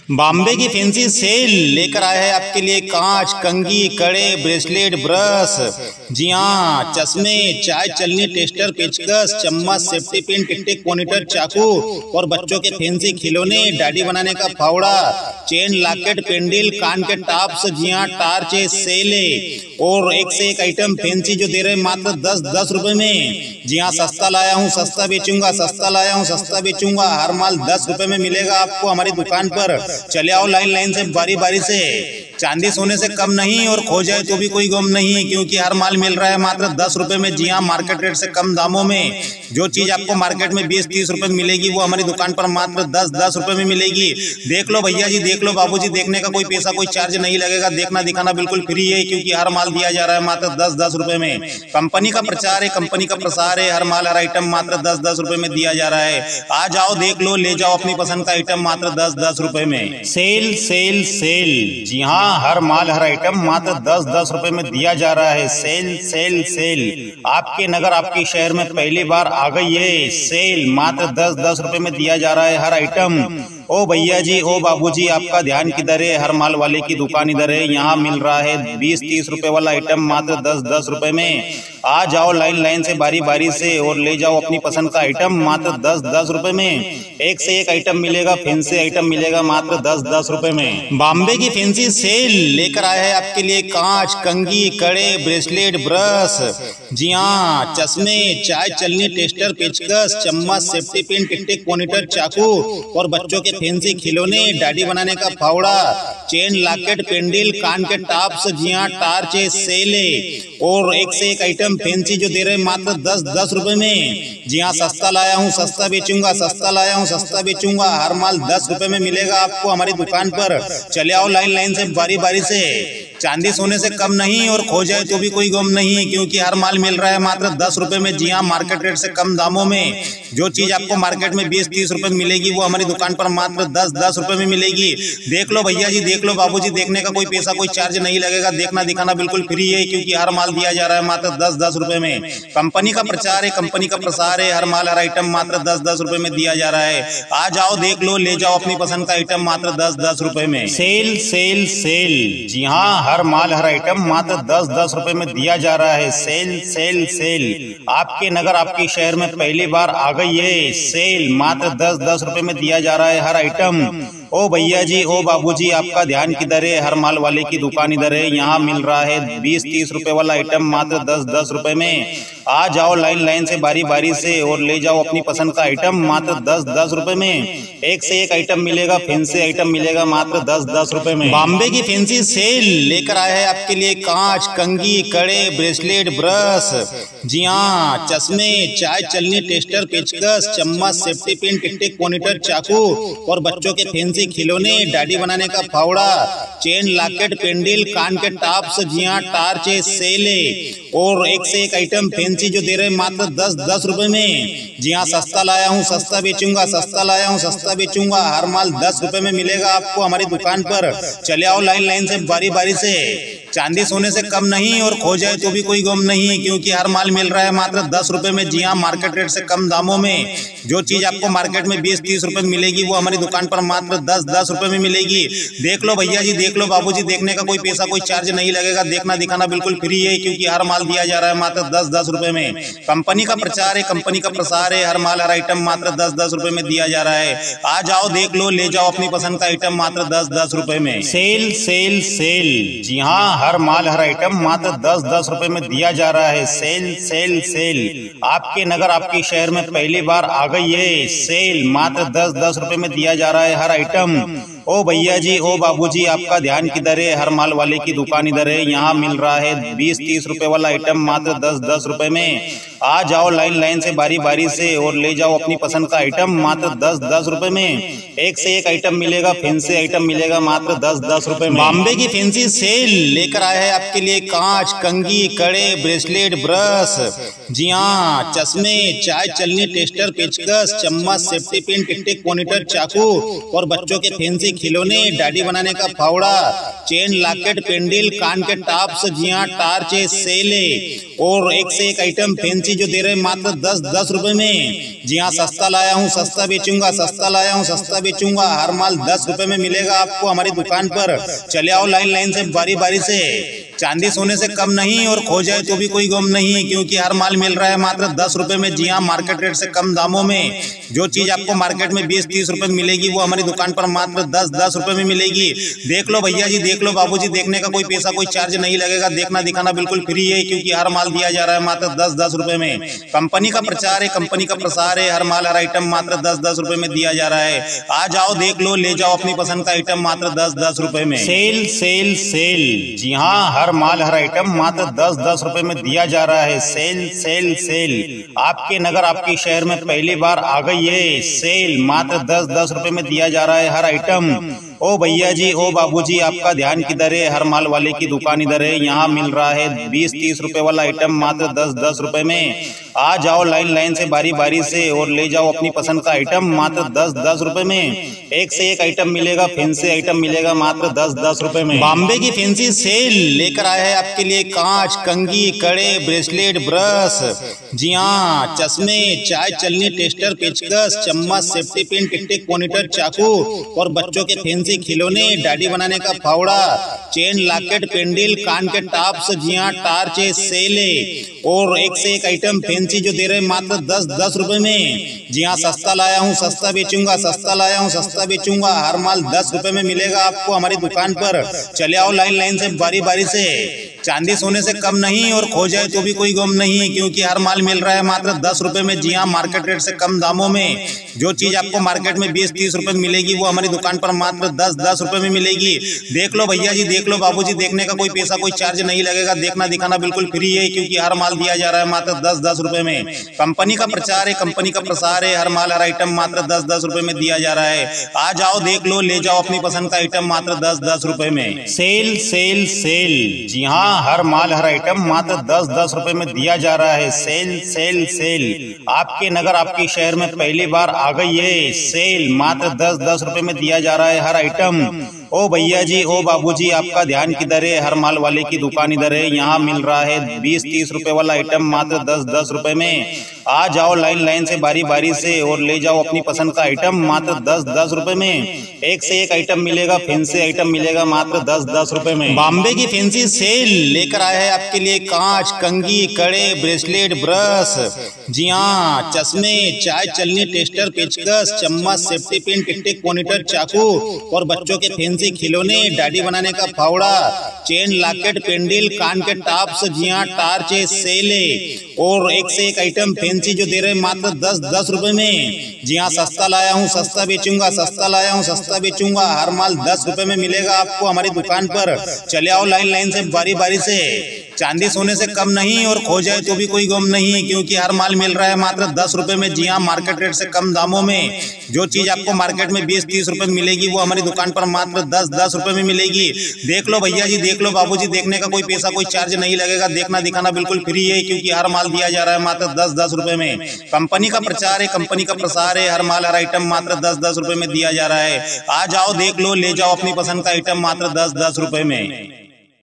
बॉम्बे की fancy cell लेकर आए हैं आपके लिए कांच, कंघी, कड़े, ब्रेसलेट, ब्रश, जी हाँ, चश्मे, चाय चलनी, टेस्टर, पेचकस, चम्मच, सेफ्टी पिन, टिक-टिक, मॉनिटर, चाकू और बच्चों के फैंसी खिलौने, दाढ़ी बनाने का फावड़ा, चेन, लॉकेट, पेंडिल, कान के टॉप्स, जी हाँ, टार्च, सेले और एक से एक आइटम फैंसी जो दे रहे हैं मात्र 10-10 रुपए में। जी हाँ, सस्ता लाया हूँ, सस्ता बेचूंगा, सस्ता लाया हूँ, सस्ता बेचूंगा। हर माल 10 रुपए में मिलेगा आपको हमारी दुकान पर। चले आओ लाइन लाइन से, बारी बारी से। चांदी सोने से कम नहीं और खो जाए तो भी कोई गम नहीं, क्योंकि हर माल मिल रहा है मात्र 10 रुपए में। जी हाँ, मार्केट रेट से कम दामों में। जो चीज आपको मार्केट में 20-30 रुपए में मिलेगी वो हमारी दुकान पर मात्र 10-10 रुपए में मिलेगी। देख लो भैया जी, देख लो बाबूजी, देखने का कोई पैसा कोई चार्ज नहीं लगेगा। देखना दिखाना बिल्कुल फ्री है, क्योंकि हर माल दिया जा रहा है मात्र 10-10 रुपए में। कंपनी का प्रचार है, कंपनी का प्रसार है। हर माल हर आइटम मात्र 10-10 रुपए में दिया जा रहा है। आ जाओ, देख लो, ले जाओ अपनी पसंद का आइटम मात्र 10-10 रुपए में। सेल सेल सेल, जी हाँ, हर माल हर आइटम मात्र 10-10 रुपए में दिया जा रहा है। सेल सेल सेल, आपके नगर आपके शहर में पहली बार आ गई है सेल। मात्र 10-10 रुपए में दिया जा रहा है हर आइटम। ओ भैया जी, ओ बाबूजी, आपका ध्यान किधर है? हर माल वाले की दुकान इधर है। यहाँ मिल रहा है 20-30 रुपए वाला आइटम मात्र 10-10 रुपए में। आ जाओ लाइन लाइन से, बारी बारी से और ले जाओ अपनी पसंद का आइटम मात्र 10-10 रुपए में। एक से एक आइटम मिलेगा, फैंसी आइटम मिलेगा मात्र 10-10 रुपए में। बॉम्बे की फैंसी सेल लेकर आए हैं आपके लिए कांच, कंघी, कड़े, ब्रेसलेट, ब्रश, जी हाँ, चश्मे, चाय चलनी, टेस्टर, पेचकस, चम्मच, सेफ्टी पिन, टिक-टिक, मॉनिटर, चाकू और बच्चों के फैंसी खिलौने, दाढ़ी बनाने का फावड़ा, चेन, लॉकेट, पेंडिल, कान के टॉप्स, जी हाँ, टार्च, सेले और एक से एक आइटम फैंसी जो दे रहे हैं मात्र 10-10 रुपए में। जी हाँ, सस्ता लाया हूँ, सस्ता बेचूंगा, सस्ता लाया हूँ, सस्ता बेचूंगा। हर माल 10 रुपए में मिलेगा आपको हमारी दुकान पर। चले आओ लाइन लाइन से, बारी बारी से। चांदी सोने से कम नहीं और खो जाए तो भी कोई गम नहीं, क्योंकि हर माल मिल रहा है मात्र 10 रुपए में। जी हाँ, मार्केट रेट से कम दामों में। जो चीज आपको मार्केट में 20-30 रुपए में मिलेगी वो हमारी दुकान पर मात्र 10-10 रुपए में मिलेगी। देख लो भैया जी, देख लो बाबूजी, देखने का कोई पैसा कोई चार्ज नहीं लगेगा। देखना दिखाना बिल्कुल फ्री है, क्योंकि हर माल दिया जा रहा है मात्र 10-10 रुपए में। कंपनी का प्रचार है, कंपनी का प्रसार है। हर माल हर आइटम मात्र 10-10 रुपए में दिया जा रहा है। आ जाओ, देख लो, ले जाओ अपनी पसंद का आइटम मात्र 10-10 रुपए में। सेल सेल सेल, जी हाँ, हर माल हर आइटम मात्र 10-10 रुपए में दिया जा रहा है। सेल सेल सेल, आपके नगर आपके शहर में पहली बार आ गई है सेल। मात्र 10-10 रुपए में दिया जा रहा है हर आइटम। ओ भैया जी, ओ बाबूजी, आपका ध्यान किधर है? हर माल वाले की दुकान इधर है। यहाँ मिल रहा है 20-30 रुपए वाला आइटम मात्र 10-10 रुपए में। आ जाओ लाइन लाइन से, बारी बारी से और ले जाओ अपनी पसंद का आइटम मात्र 10-10 रुपए में। एक से एक आइटम मिलेगा, फैंसी आइटम मिलेगा मात्र 10-10 रुपए में। बॉम्बे की फैंसी सेल लेकर आए हैं आपके लिए कांच, कंघी, कड़े, ब्रेसलेट, ब्रश, जी हाँ, चश्मे, चाय चलनी, टेस्टर, पेचकस, चम्मच, सेफ्टी पिन, टिक-टिक, मॉनिटर, चाकू और बच्चों के फैंसी खिलौने, दाढ़ी बनाने का फावड़ा, चेन, लॉकेट, पेंडिल, कान के टॉप्स, जी हाँ, टार्च, सेले और एक से एक आइटम फैंसी जो दे रहे हैं मात्र 10-10 रुपए में। जी हाँ, सस्ता लाया हूँ, सस्ता बेचूंगा, सस्ता लाया हूँ, सस्ता बेचूंगा। हर माल 10 रुपए में मिलेगा आपको हमारी दुकान पर। चले आओ लाइन लाइन से, बारी बारी से। चांदी सोने से कम नहीं और खो जाए तो भी कोई गम नहीं, क्योंकि हर माल मिल रहा है मात्र 10 रुपए में। जी हाँ, मार्केट रेट से कम दामों में। जो चीज आपको मार्केट में 20-30 रुपए में मिलेगी वो हमारी दुकान पर मात्र 10-10 रुपए में मिलेगी। देख लो भैया जी, देख लो बाबूजी, देखने का कोई पैसा कोई चार्ज नहीं लगेगा। देखना दिखाना बिल्कुल फ्री है, क्योंकि हर माल दिया जा रहा है मात्र 10-10 रुपए में। कंपनी का प्रचार है, कंपनी का प्रसार है। हर माल हर आइटम मात्र 10-10 रुपए में दिया जा रहा है। आ जाओ, देख लो, ले जाओ अपनी पसंद का आइटम मात्र 10-10 रुपए में। सेल सेल सेल, जी हाँ, हर माल हर आइटम मात्र 10-10 रुपए में दिया जा रहा है। सेल सेल सेल, आपके नगर आपके शहर में पहली बार आ गई है सेल। मात्र 10-10 रुपए में दिया जा रहा है हर आइटम। ओ भैया जी, ओ बाबूजी, आपका ध्यान किधर है? हर माल वाले की दुकान इधर है। यहाँ मिल रहा है 20-30 रुपए वाला आइटम मात्र 10-10 रुपए में। आ जाओ लाइन लाइन से, बारी बारी से और ले जाओ अपनी पसंद का आइटम मात्र 10-10 रुपए में। एक से एक आइटम मिलेगा, फैंसी आइटम मिलेगा मात्र 10-10 रुपए में। बॉम्बे की फैंसी सेल लेकर आए हैं आपके लिए कांच, कंघी, कड़े, ब्रेसलेट, ब्रश, जी हाँ, चश्मे, चाय चलनी, टेस्टर, पेचकस, चम्मच, सेफ्टी पिन, टिक-टिक, मॉनिटर, चाकू और बच्चों के फैंसी खिलौने, दाढ़ी बनाने का फावड़ा, चेन, लॉकेट, पेंडिल, कान के टॉप्स, जी हाँ, टार्च, सेले और एक से एक आइटम फैंसी फैंसी जो दे रहे हैं मात्र 10-10 रुपए में। जी हाँ, सस्ता लाया हूँ सस्ता बेचूंगा, सस्ता लाया हूँ सस्ता बेचूंगा। हर माल 10 रुपए में मिलेगा आपको हमारी दुकान पर। चले आओ लाइन लाइन से, बारी बारी से। चांदी सोने से कम नहीं और खो जाए तो भी कोई गम नहीं, क्योंकि हर माल मिल रहा है मात्र 10 रुपए में। जी हाँ, मार्केट रेट से कम दामों में। जो चीज आपको मार्केट में 20-30 रुपए में मिलेगी वो हमारी दुकान पर मात्र 10-10 रुपए में मिलेगी। देख लो भैया जी, देख लो बाबूजी, देखने का कोई पैसा कोई चार्ज नहीं लगेगा। देखना दिखाना बिल्कुल फ्री है, क्योंकि हर माल दिया जा रहा है मात्र 10-10 रुपए में। कंपनी का प्रचार है, कंपनी का प्रसार है। हर माल हर आइटम मात्र 10-10 रुपए में दिया जा रहा है। आ जाओ, देख लो, ले जाओ अपनी पसंद का आइटम मात्र 10-10 रुपए में। Cell sale cell. जी हाँ, हर माल हर आइटम मात्र 10-10 रुपए में दिया जा रहा है। Sale sale sale. आपके नगर आपके शहर में पहली बार आ गई है सेल। मात्र 10-10 रुपए में दिया जा रहा है हर आइटम। ओ भैया जी, ओ बाबूजी, आपका ध्यान किधर है? हर माल वाले की दुकान इधर है। यहाँ मिल रहा है 20-30 रुपए वाला आइटम मात्र 10-10 रुपए में। आ जाओ लाइन लाइन से, बारी बारी से, और ले जाओ अपनी पसंद का आइटम मात्र 10-10 रुपए में। एक से एक आइटम मिलेगा, फैंसी आइटम मिलेगा मात्र 10-10 रुपए में। बॉम्बे की फैंसी सेल लेकर आया है आपके लिए कांच, कंघी, कड़े, ब्रेसलेट, ब्रश, जी हाँ, चश्मे, चाय चलनी, टेस्टर, पेचकस, चम्मच, सेफ्टी पिन, टिक मॉनिटर, चाकू और बच्चों के फैंसी खिलौने, दाढ़ी बनाने का फावड़ा, चेन, लॉकेट, पेंडल, कान के टॉप्स, जी हाँ, टार्च, सेले और एक से एक आइटम फैंसी जो दे रहे हैं मात्र 10-10 रुपए में। जी हाँ, सस्ता लाया हूँ सस्ता बेचूंगा, सस्ता लाया हूँ सस्ता बेचूंगा। हर माल 10 रुपए में मिलेगा आपको हमारी दुकान पर। चले आओ लाइन लाइन से, बारी बारी से। चांदी सोने से कम नहीं और खो जाए तो भी कोई गम नहीं, क्योंकि हर माल मिल रहा है मात्र 10 रुपए में। जी हाँ, मार्केट रेट से कम दामों में। जो चीज आपको मार्केट में 20-30 रुपए में मिलेगी वो हमारी दुकान पर मात्र 10-10 रुपए में मिलेगी। देख लो भैया जी, देख लो बाबूजी, देखने का कोई पैसा कोई चार्ज नहीं लगेगा। देखना दिखाना बिल्कुल फ्री है, क्योंकि हर माल दिया जा रहा है मात्र 10-10 रुपए में। कंपनी का प्रचार है, कंपनी का प्रसार है। हर माल हर आइटम मात्र 10-10 रुपए में दिया जा रहा है। आ जाओ, देख लो, ले जाओ अपनी पसंद का आइटम मात्र 10-10 रुपए में। Cell sale cell. जी हाँ, हर माल हर आइटम मात्र 10-10 रुपए में दिया जा रहा है। Sale sale sale. आपके नगर आपके शहर में पहली बार आ गई है सेल। मात्र 10-10 रुपए में दिया जा रहा है हर आइटम। ओ भैया जी, ओ बाबूजी, आपका ध्यान किधर है? हर माल वाले की दुकान इधर है। यहाँ मिल रहा है 20-30 रुपए वाला आइटम मात्र 10-10 रुपए में। आ जाओ लाइन लाइन से, बारी बारी से, और ले जाओ अपनी पसंद का आइटम मात्र 10-10 रुपए में। एक से एक आइटम मिलेगा, फैंसी आइटम मिलेगा मात्र 10-10 रुपए में। बॉम्बे की फैंसी सेल लेकर आया है आपके लिए कांच, कंघी, कड़े, ब्रेसलेट, ब्रश, जी हाँ, चश्मे, चाय चलनी, टेस्टर, पेचकस, चम्मच, सेफ्टी पिन, टिक मॉनिटर, चाकू और बच्चों के फैंसी खिलौने, दाढ़ी बनाने का फावड़ा, चेन, लॉकेट, पेंडल, कान के टॉप्स, जी हाँ, टार्च, सेले और एक से एक आइटम फैंसी जो दे रहे हैं मात्र 10-10 रुपए में। जी हाँ, सस्ता लाया हूँ सस्ता बेचूंगा, सस्ता लाया हूँ सस्ता बेचूंगा। हर माल 10 रुपए में मिलेगा आपको हमारी दुकान पर। चले आओ लाइन लाइन से, बारी बारी से। चांदी सोने से कम नहीं और खो जाए तो भी कोई गम नहीं, क्योंकि हर माल मिल रहा है मात्र 10 रुपए में। जी हाँ, मार्केट रेट से कम दामों में। जो चीज आपको मार्केट में 20-30 रुपए में मिलेगी वो हमारी दुकान पर मात्र 10-10 रुपए में मिलेगी। देख लो भैया जी, देख लो बाबूजी, देखने का कोई पैसा कोई चार्ज नहीं लगेगा। देखना दिखाना बिल्कुल फ्री है, क्योंकि हर माल दिया जा रहा है मात्र 10-10 रुपए में। कंपनी का प्रचार है, कंपनी का प्रसार है। हर माल हर आइटम मात्र 10-10 रुपए में दिया जा रहा है। आ जाओ, देख लो, ले जाओ अपनी पसंद का आइटम मात्र 10-10 रुपए में।